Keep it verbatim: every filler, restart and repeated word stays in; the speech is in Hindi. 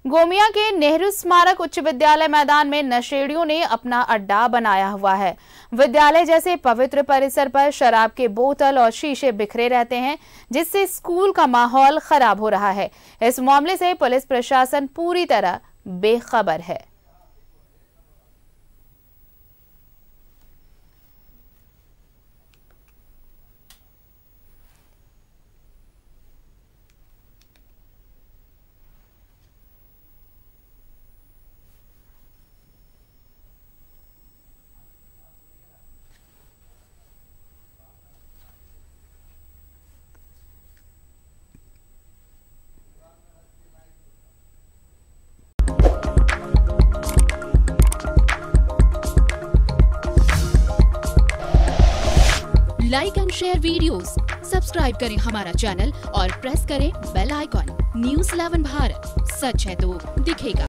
गोमिया के नेहरू स्मारक उच्च विद्यालय मैदान में नशेड़ियों ने अपना अड्डा बनाया हुआ है। विद्यालय जैसे पवित्र परिसर पर शराब के बोतल और शीशे बिखरे रहते हैं, जिससे स्कूल का माहौल खराब हो रहा है। इस मामले से पुलिस प्रशासन पूरी तरह बेखबर है। Like and share videos, subscribe करें हमारा चैनल और प्रेस करें bell icon. News eleven Bharat, सच है तो दिखेगा।